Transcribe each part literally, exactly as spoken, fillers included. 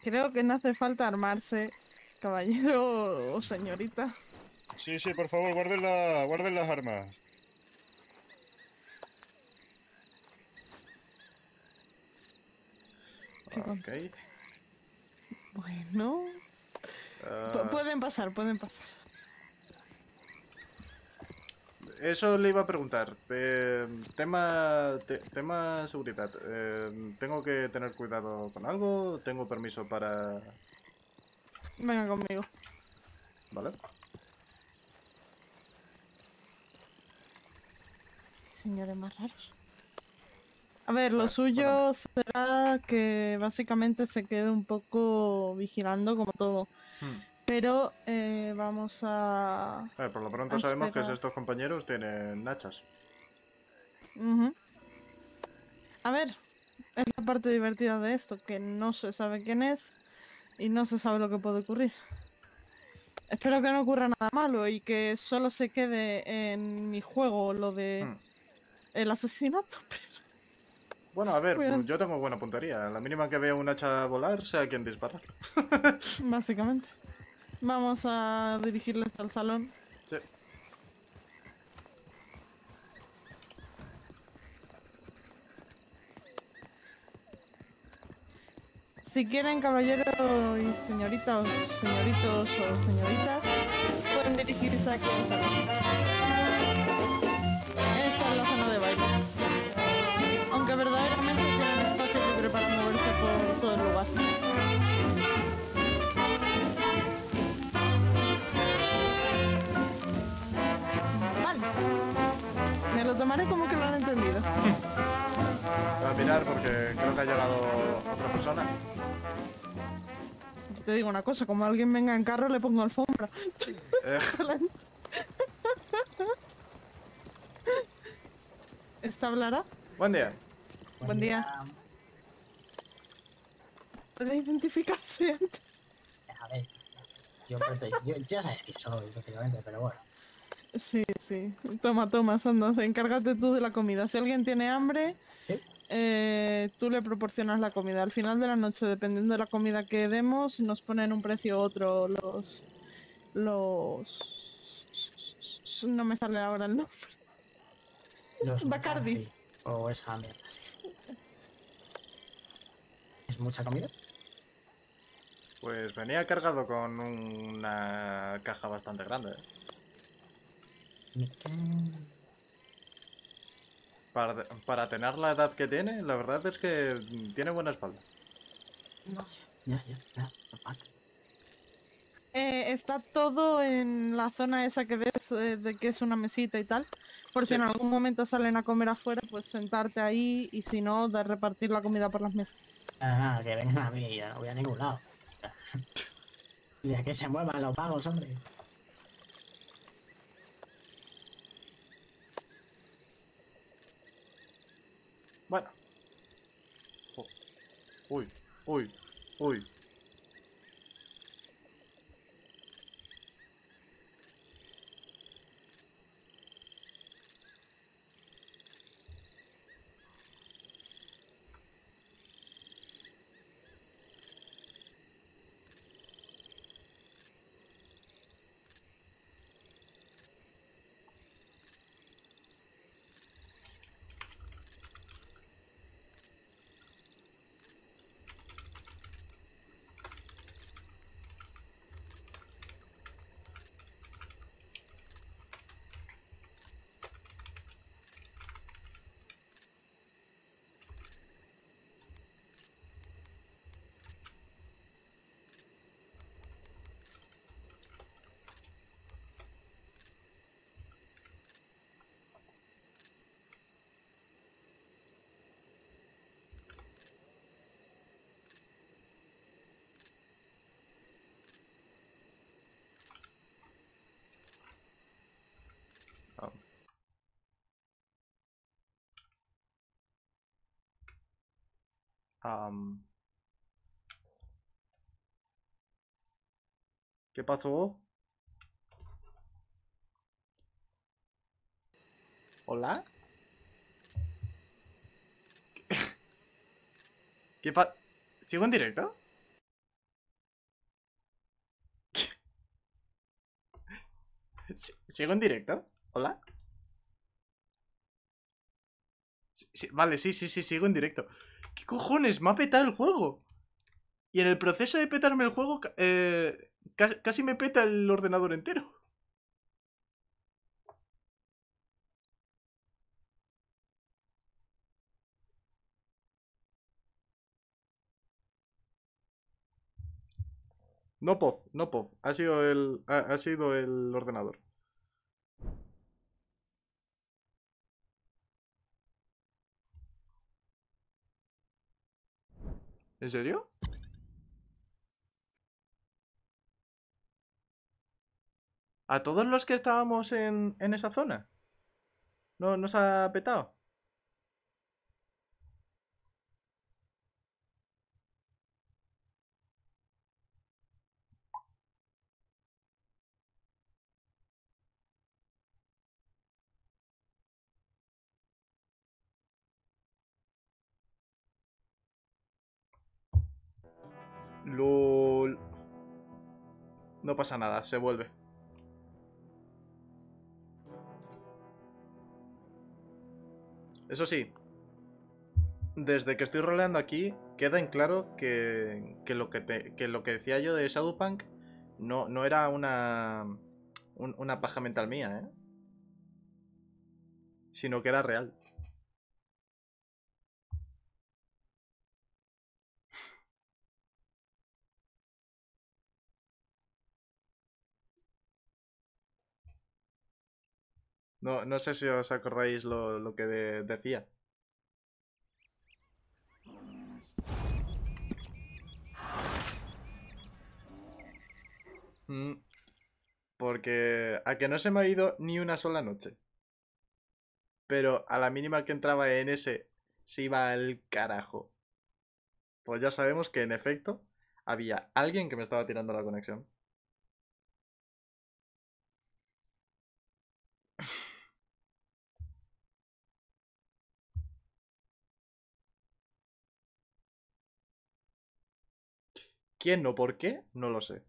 Creo que no hace falta armarse, caballero o señorita. Sí, sí, por favor, guarden, la, guarden las armas. Que Ok. conteste. Bueno, pu- Ah, pueden pasar, pueden pasar. eso le iba a preguntar. Eh, tema, te- tema seguridad. Eh, ¿tengo que tener cuidado con algo? ¿Tengo permiso para...? Venga conmigo. ¿Vale? Señores más raros. A ver, lo Eh, cuéntame. suyo será que básicamente se quede un poco vigilando como todo. Hmm. Pero eh, vamos a, Eh, por lo a pronto sabemos que esperar. estos compañeros tienen hachas. Ujú. A ver, es la parte divertida de esto, que no se sabe quién es y no se sabe lo que puede ocurrir. Espero que no ocurra nada malo y que solo se quede en mi juego lo de Hmm. el asesinato. Bueno, a ver, Pero, yo tengo buena puntería. A la mínima que vea un hacha volar, sé a quién dispararle. básicamente, vamos a dirigirles al salón. Sí. Si quieren, caballero y señorita, o señoritos o señoritas, pueden dirigirse aquí al salón. Esta es la zona de baile. Aunque verdaderamente tienen espacio libre para moverse por todo el lugar. Vale. Me lo tomaré como que lo han entendido. Voy a mirar porque creo que ha llegado otra persona. Yo te digo una cosa, como alguien venga en carro le pongo alfombra. Eh, ¿Esta hablará? buen día. Buen día. ¿Puede identificarse antes? A ver, yo, yo, ya sabes que soy, prácticamente, pero bueno. Sí, sí. Toma, toma, Sandoz, encárgate tú de la comida. Si alguien tiene hambre, ¿Sí? eh, tú le proporcionas la comida. Al final de la noche, dependiendo de la comida que demos, nos ponen un precio u otro los... los... No me sale ahora el nombre. Los Bacardi. McCarthy o esa mierda. ¿Es mucha comida? Pues venía cargado con una caja bastante grande. ¿eh? Para, para tener la edad que tiene, la verdad es que tiene buena espalda. No sé, ya, ya, ya, normal. Eh, está todo en la zona esa que ves eh, de que es una mesita y tal. Por si Sí. en algún momento salen a comer afuera, pues sentarte ahí y si no, de repartir la comida por las mesas. Nada, nada, que vengan a mí, ya no voy a ningún lado. Ya que se muevan los pagos, hombre. Bueno. Oh, uy, uy, uy. Oh. Am, ¿qué pasó? ¿Hola? ¿Qué pa... ¿Sigo en directo? Sí, ¿sigo en directo? ¿Hola? Sí, sí, vale, sí, sí, sí, sigo en directo. ¿Qué cojones? Me ha petado el juego. Y en el proceso de petarme el juego, ca- eh, ca- casi me peta el ordenador entero. No P O V, no P O V. Ha sido el, ha, ha sido el ordenador. ¿En serio? ¿A todos los que estábamos en, en esa zona? ¿No nos ha petado? LOL. No pasa nada, se vuelve. Eso sí, desde que estoy roleando aquí, queda en claro que, que, lo, que, te- que lo que decía yo de Shadowpunk no, no era una, un- una paja mental mía, ¿eh? Sino que era real. No, no sé si os acordáis lo, lo que de- decía. Mm, porque a que no se me ha ido ni una sola noche. Pero a la mínima que entraba en ese, se iba al carajo. Pues ya sabemos que en efecto había alguien que me estaba tirando la conexión. ¿Quién o por qué? No lo sé.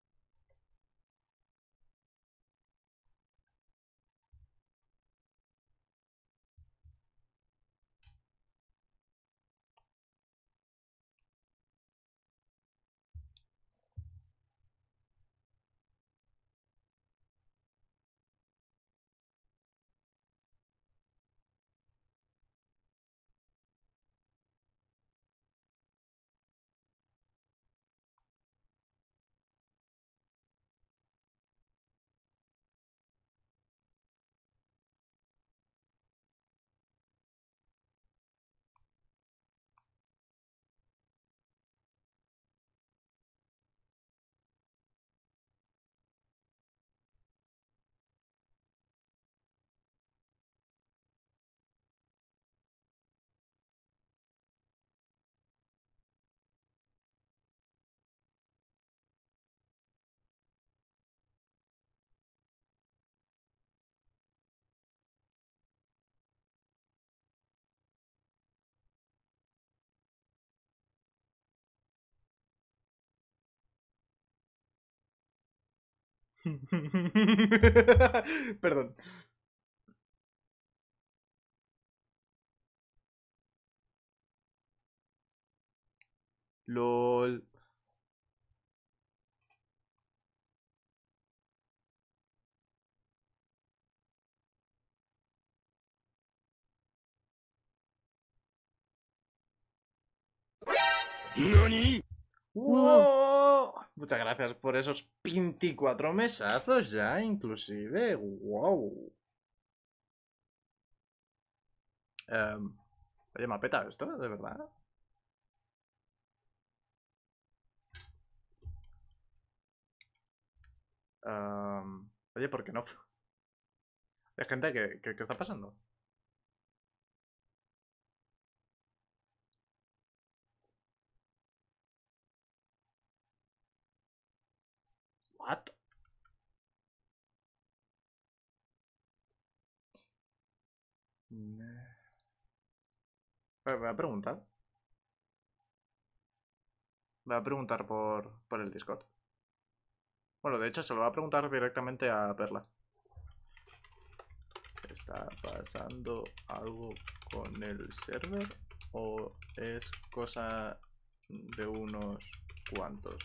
Perdón. LOL. Wow. ¡Wow! Muchas gracias por esos veinticuatro mesazos ya, inclusive. ¡Wow! Em, oye, ¿me ha petado esto? ¿De verdad? Em, oye, ¿por qué no? Hay gente, ¿qué, qué, qué está pasando? ¿What? Voy a preguntar. Voy a preguntar por, por el Discord. Bueno, de hecho, se lo voy a preguntar directamente a Perla. ¿Está pasando algo con el server o es cosa de unos cuantos?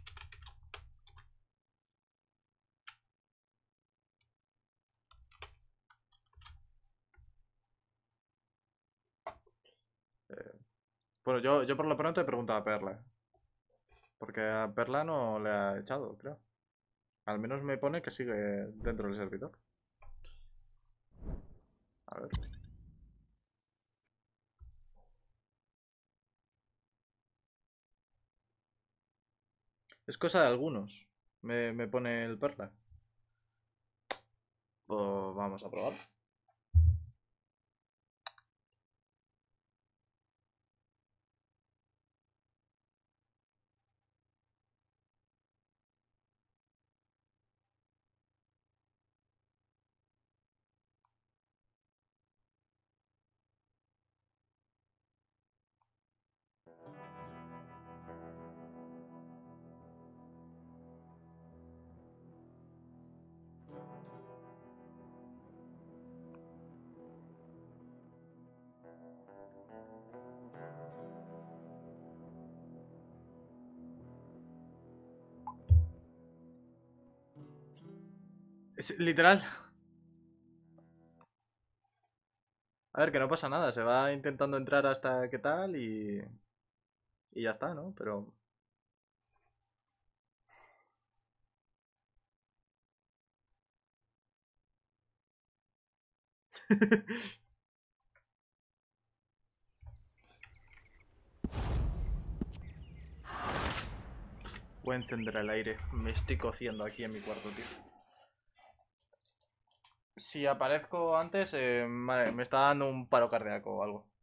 Eh, bueno, yo, yo por lo pronto he preguntado a Perla. Porque a Perla no le ha echado, creo. Al menos me pone que sigue dentro del servidor. A ver. Es cosa de algunos. Me, me pone el Perla. Pues vamos a probar. Es literal. A ver, que no pasa nada. Se va intentando entrar hasta qué tal y... Y ya está, ¿no? Pero... Voy a encender el aire. Me estoy cociendo aquí en mi cuarto, tío. Si aparezco antes, eh, vale, me está dando un paro cardíaco o algo.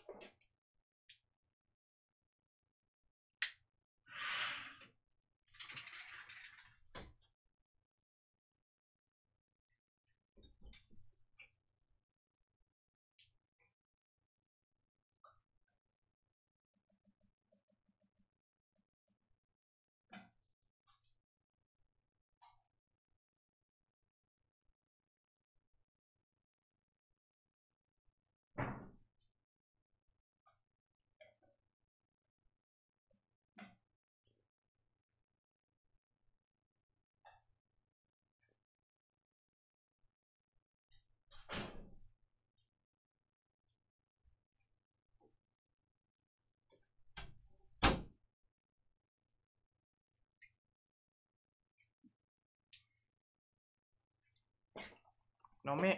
No me...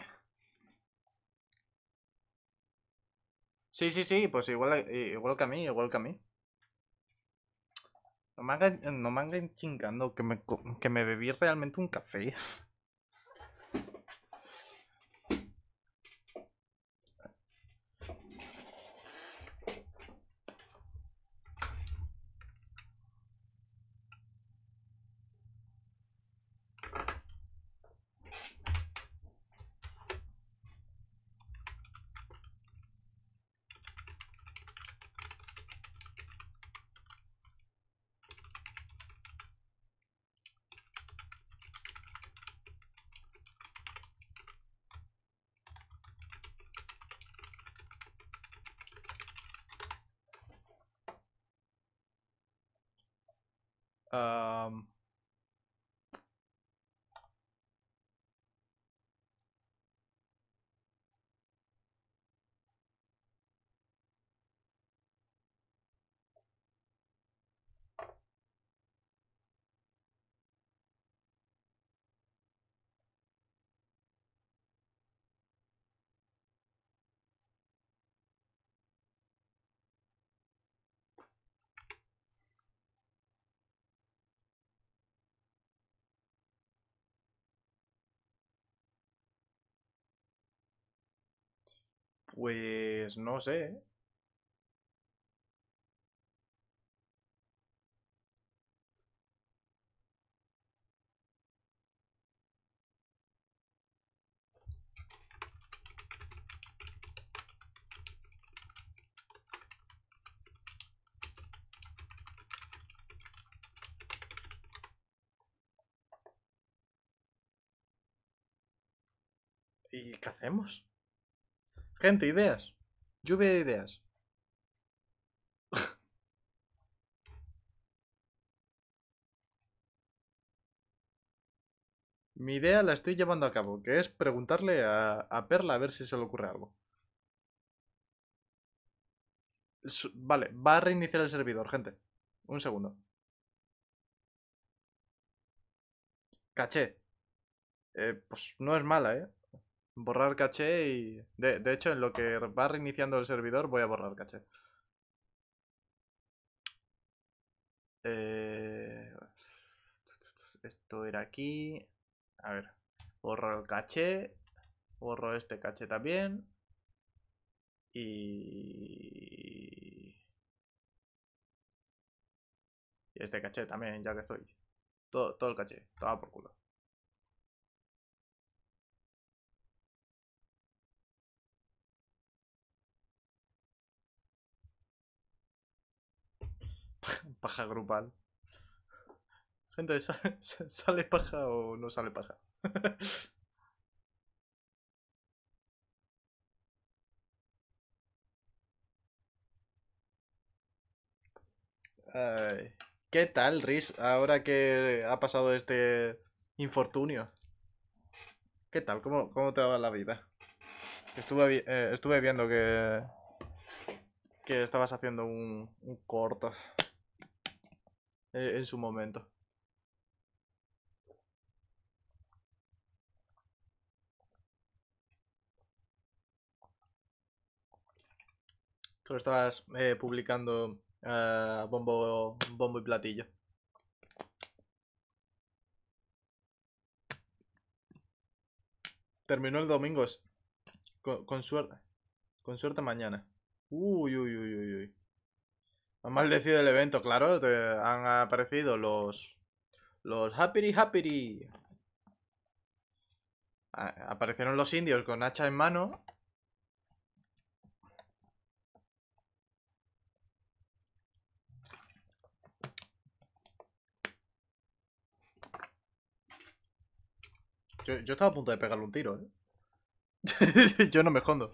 Sí, sí, sí, pues igual, igual que a mí, igual que a mí. No me hagan, no me hagan chingando, que me, co- que me bebí realmente un café. Am, pues no sé, ¿eh? ¿Y qué hacemos? Gente, ideas. Lluvia de ideas. Mi idea la estoy llevando a cabo, que es preguntarle a, a Perla a ver si se le ocurre algo. Su- vale, va a reiniciar el servidor, gente. Un segundo. Caché. Eh, pues no es mala, ¿eh? Borrar caché y... De, de hecho, en lo que va reiniciando el servidor voy a borrar caché. Eh... Esto era aquí. A ver. Borro el caché. Borro este caché también. Y... Y este caché también, ya que estoy. Todo, todo el caché. Toma por culo. Paja grupal. Gente, ¿sale paja o no sale paja? Ay, ¿qué tal, Riz? Ahora que ha pasado este infortunio. ¿Qué tal? ¿Cómo, cómo te va la vida? Estuve, vi- eh, estuve viendo que, que estabas haciendo un, un corto eh, en su momento. Que lo estabas eh, publicando eh, bombo, bombo y platillo. Terminó el domingo. Con, con suerte. Con suerte mañana. Uy, uy, uy, uy, uy. Han maldecido el evento, claro. Te han aparecido los. Los Happy Happy. Aparecieron los indios con hacha en mano. Yo, yo estaba a punto de pegarle un tiro, ¿eh? Yo no me escondo.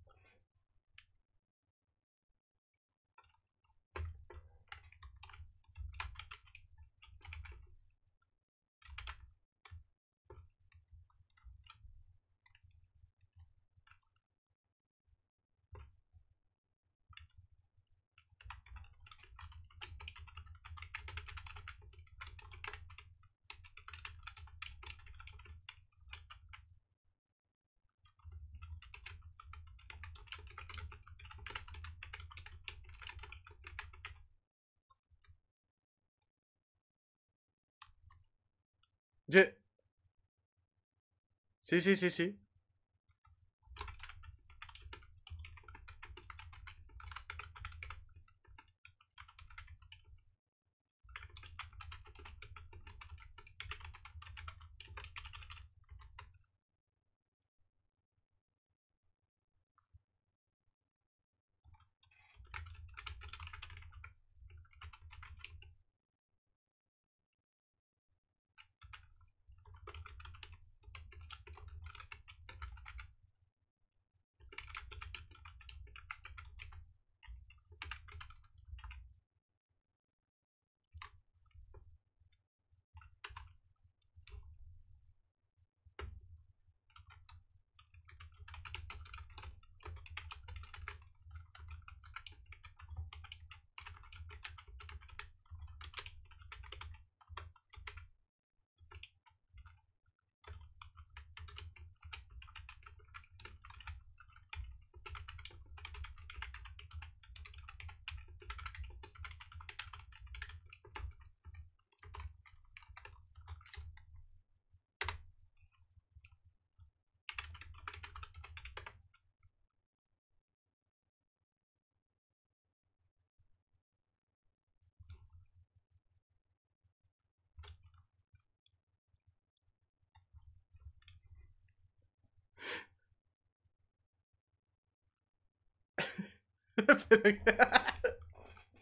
Ye- Sí, sí, sí, sí.